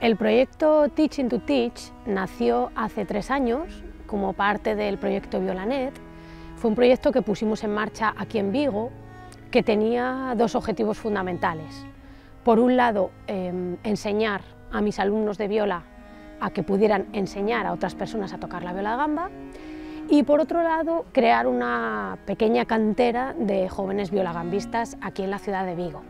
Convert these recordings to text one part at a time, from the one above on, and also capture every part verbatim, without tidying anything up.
El proyecto Teaching to Teach nació hace tres años como parte del proyecto Violanet. Fue un proyecto que pusimos en marcha aquí en Vigo, que tenía dos objetivos fundamentales. Por un lado, eh, enseñar a mis alumnos de viola a que pudieran enseñar a otras personas a tocar la viola de gamba, y por otro lado, crear una pequeña cantera de jóvenes violagambistas aquí en la ciudad de Vigo.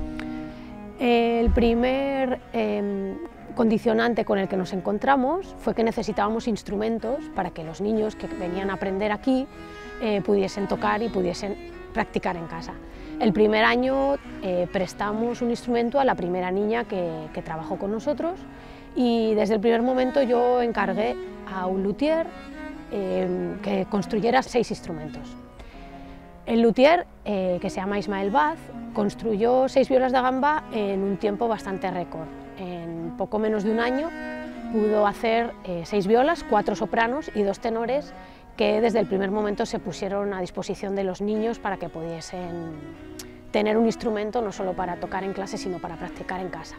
El primer eh, condicionante con el que nos encontramos fue que necesitábamos instrumentos para que los niños que venían a aprender aquí eh, pudiesen tocar y pudiesen practicar en casa. El primer año eh, prestamos un instrumento a la primera niña que, que trabajó con nosotros, y desde el primer momento yo encargué a un luthier eh, que construyera seis instrumentos. El luthier, eh, que se llama Ismael Baz, construyó seis violas de gamba en un tiempo bastante récord. En poco menos de un año pudo hacer eh, seis violas, cuatro sopranos y dos tenores, que desde el primer momento se pusieron a disposición de los niños para que pudiesen tener un instrumento no solo para tocar en clase, sino para practicar en casa.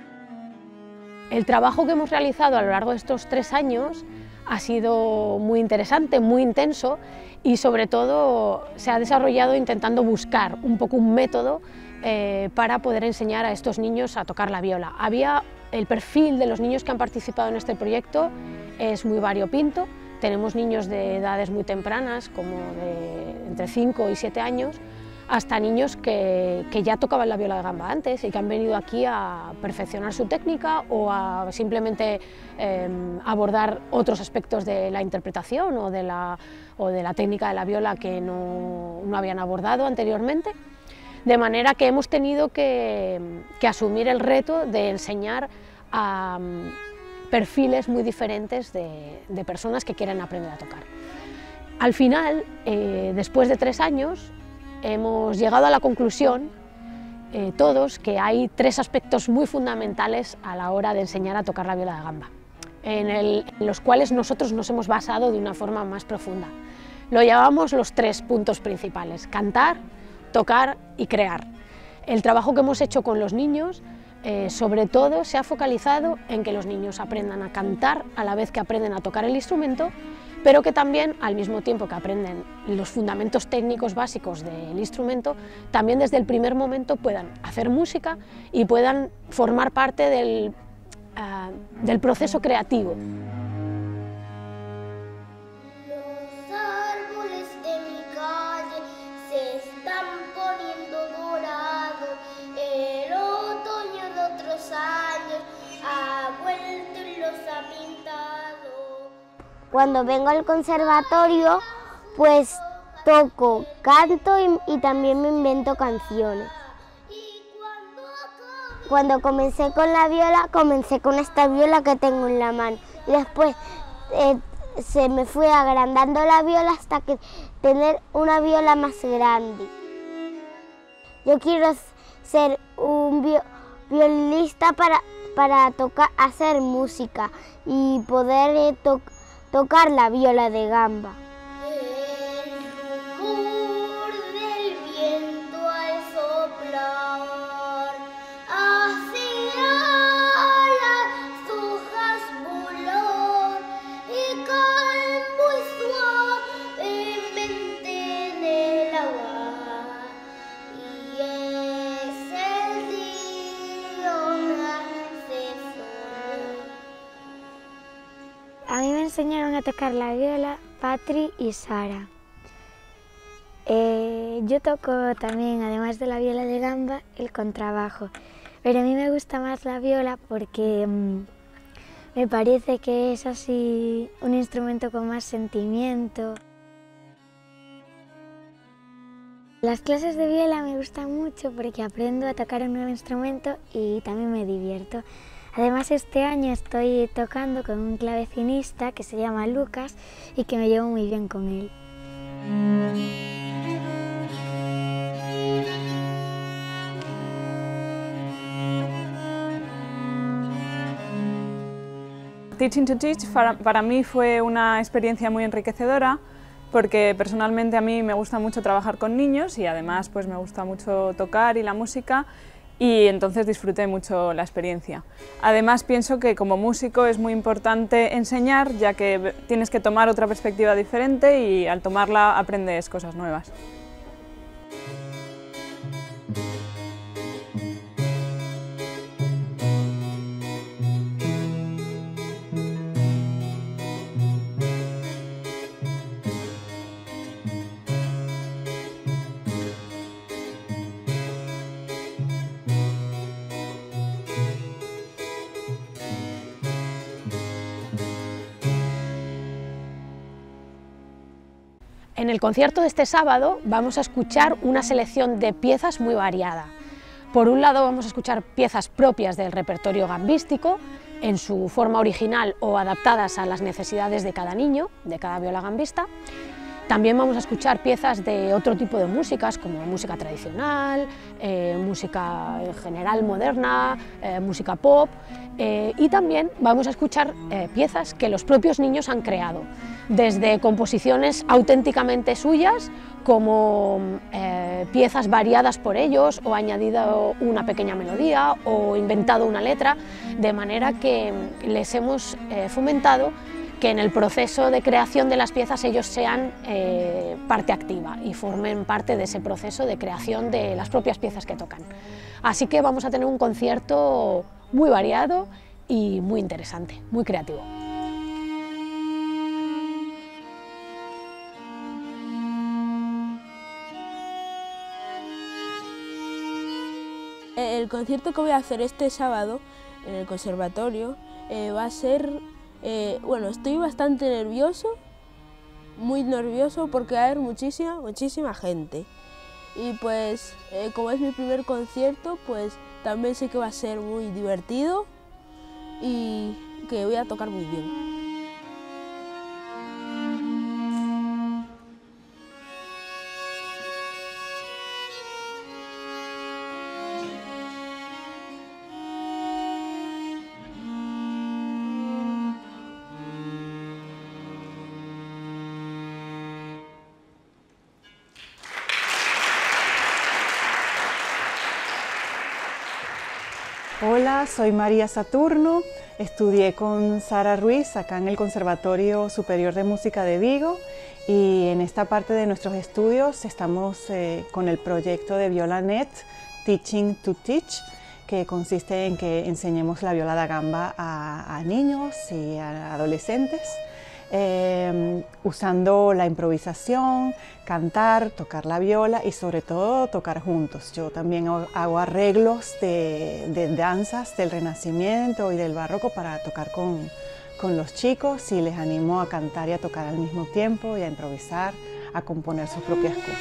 El trabajo que hemos realizado a lo largo de estos tres años ha sido muy interesante, muy intenso, y sobre todo se ha desarrollado intentando buscar un poco un método eh, para poder enseñar a estos niños a tocar la viola. Había, el perfil de los niños que han participado en este proyecto es muy variopinto. Tenemos niños de edades muy tempranas, como de entre cinco y siete años, hasta niños que, que ya tocaban la viola de gamba antes y que han venido aquí a perfeccionar su técnica o a simplemente eh, abordar otros aspectos de la interpretación o de la, o de la técnica de la viola que no, no habían abordado anteriormente. De manera que hemos tenido que, que asumir el reto de enseñar a perfiles muy diferentes de, de personas que quieren aprender a tocar. Al final, eh, después de tres años, hemos llegado a la conclusión, eh, todos, que hay tres aspectos muy fundamentales a la hora de enseñar a tocar la viola de gamba, en, el, en los cuales nosotros nos hemos basado de una forma más profunda. Lo llamamos los tres puntos principales: cantar, tocar y crear. El trabajo que hemos hecho con los niños, eh, sobre todo, se ha focalizado en que los niños aprendan a cantar a la vez que aprenden a tocar el instrumento, pero que también, al mismo tiempo que aprenden los fundamentos técnicos básicos del instrumento, también desde el primer momento puedan hacer música y puedan formar parte del, uh, del proceso creativo. Los árboles de mi calle se están poniendo dorados, el otoño de otros años ha vuelto y los ha pintado. Cuando vengo al conservatorio, pues toco, canto y, y también me invento canciones. Cuando comencé con la viola, comencé con esta viola que tengo en la mano. Y después eh, se me fue agrandando la viola hasta que tener una viola más grande. Yo quiero ser un vi violinista para, para tocar, hacer música y poder eh, tocar tocar la viola de gamba. El rumor del viento al soplar hacía las hojas volar y caen muy suavemente en el agua, y es el río nace solo. A mí me enseñaron a tocar la viola Patri y Sara. Eh, yo toco también, además de la viola de gamba, el contrabajo, pero a mí me gusta más la viola porque mmm, me parece que es así un instrumento con más sentimiento. Las clases de viola me gustan mucho porque aprendo a tocar un nuevo instrumento y también me divierto. Además, este año estoy tocando con un clavecinista que se llama Lucas y que me llevo muy bien con él. Teaching to Teach para, para mí fue una experiencia muy enriquecedora, porque personalmente a mí me gusta mucho trabajar con niños y además pues me gusta mucho tocar y la música. y entonces disfruté mucho la experiencia. Además pienso que como músico es muy importante enseñar, ya que tienes que tomar otra perspectiva diferente y al tomarla aprendes cosas nuevas. En el concierto de este sábado vamos a escuchar una selección de piezas muy variada. Por un lado vamos a escuchar piezas propias del repertorio gambístico, en su forma original o adaptadas a las necesidades de cada niño, de cada viola gambista. También vamos a escuchar piezas de otro tipo de músicas, como música tradicional, eh, música en general moderna, eh, música pop, eh, y también vamos a escuchar eh, piezas que los propios niños han creado, desde composiciones auténticamente suyas, como eh, piezas variadas por ellos, o añadido una pequeña melodía, o inventado una letra, de manera que les hemos eh, fomentado que en el proceso de creación de las piezas ellos sean eh, parte activa y formen parte de ese proceso de creación de las propias piezas que tocan. Así que vamos a tener un concierto muy variado y muy interesante, muy creativo. El concierto que voy a hacer este sábado en el conservatorio eh, va a ser... Eh, bueno, estoy bastante nervioso, muy nervioso porque va a haber muchísima, muchísima gente. Y pues, eh, como es mi primer concierto, pues también sé que va a ser muy divertido y que voy a tocar muy bien. Hola, soy María Saturno, estudié con Sara Ruiz acá en el Conservatorio Superior de Música de Vigo y en esta parte de nuestros estudios estamos eh, con el proyecto de ViolaNet Teaching to Teach, que consiste en que enseñemos la viola da gamba a, a niños y a adolescentes, eh, usando la improvisación, cantar, tocar la viola y sobre todo tocar juntos. Yo también hago arreglos de, de danzas del Renacimiento y del Barroco para tocar con, con los chicos y les animo a cantar y a tocar al mismo tiempo y a improvisar, a componer sus propias cosas.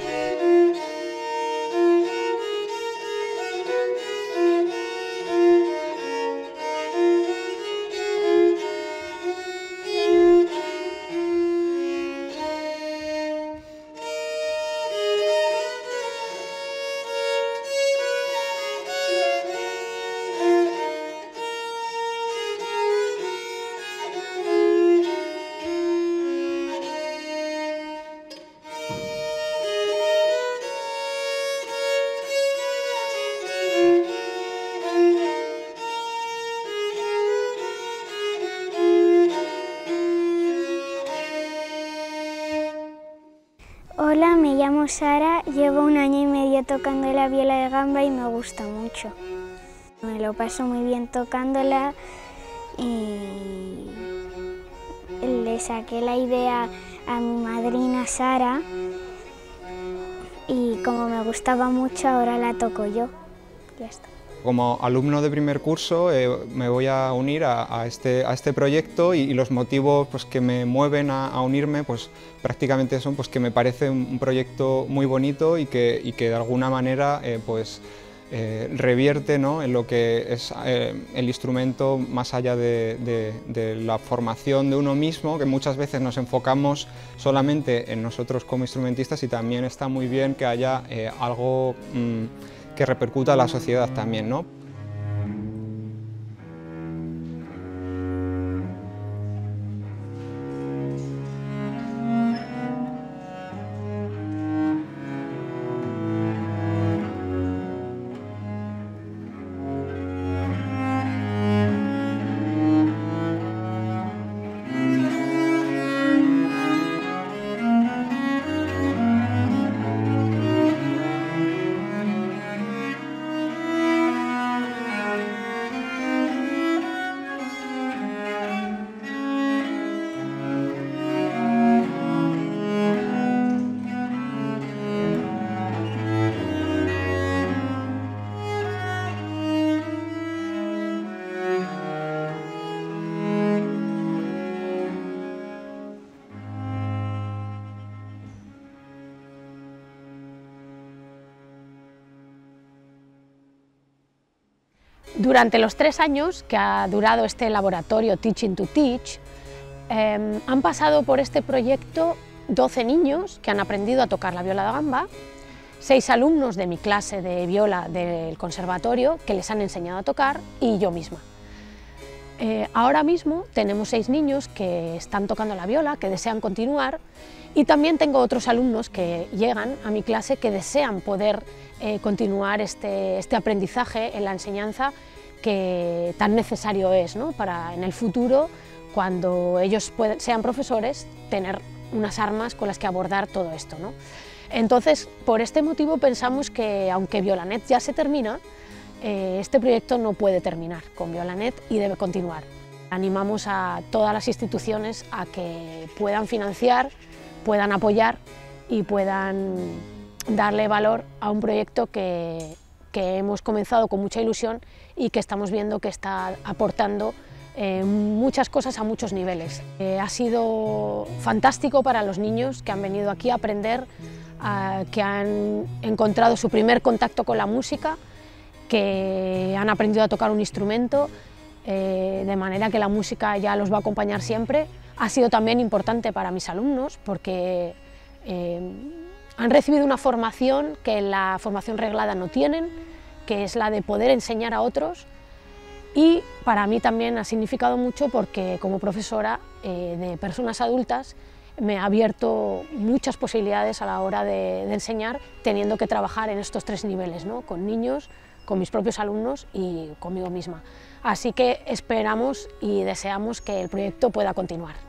Hola, me llamo Sara, llevo un año y medio tocando la viola de gamba y me gusta mucho. Me lo paso muy bien tocándola y le saqué la idea a mi madrina Sara y como me gustaba mucho ahora la toco yo. Ya está. Como alumno de primer curso eh, me voy a unir a, a, este, a este proyecto y, y los motivos pues, que me mueven a, a unirme pues, prácticamente son pues, que me parece un, un proyecto muy bonito y que, y que de alguna manera eh, pues, eh, revierte, ¿no?, en lo que es eh, el instrumento más allá de, de, de la formación de uno mismo, que muchas veces nos enfocamos solamente en nosotros como instrumentistas y también está muy bien que haya eh, algo mmm, que repercuta a la sociedad también, ¿no? Durante los tres años que ha durado este laboratorio Teaching to Teach, eh, han pasado por este proyecto doce niños que han aprendido a tocar la viola da gamba, seis alumnos de mi clase de viola del conservatorio que les han enseñado a tocar y yo misma. Eh, ahora mismo tenemos seis niños que están tocando la viola, que desean continuar, y también tengo otros alumnos que llegan a mi clase que desean poder eh, continuar este, este aprendizaje en la enseñanza que tan necesario es, ¿no?, para en el futuro, cuando ellos puedan, sean profesores, tener unas armas con las que abordar todo esto, ¿no? Entonces, por este motivo pensamos que, aunque Violanet ya se termina, eh, este proyecto no puede terminar con Violanet y debe continuar. Animamos a todas las instituciones a que puedan financiar, puedan apoyar y puedan darle valor a un proyecto que, que hemos comenzado con mucha ilusión y que estamos viendo que está aportando eh, muchas cosas a muchos niveles. Eh, ha sido fantástico para los niños que han venido aquí a aprender, a, que han encontrado su primer contacto con la música, que han aprendido a tocar un instrumento, eh, de manera que la música ya los va a acompañar siempre. Ha sido también importante para mis alumnos porque eh, han recibido una formación que en la formación reglada no tienen, que es la de poder enseñar a otros, y para mí también ha significado mucho porque como profesora eh, de personas adultas me ha abierto muchas posibilidades a la hora de, de enseñar, teniendo que trabajar en estos tres niveles, ¿no?, con niños, con mis propios alumnos y conmigo misma. Así que esperamos y deseamos que el proyecto pueda continuar.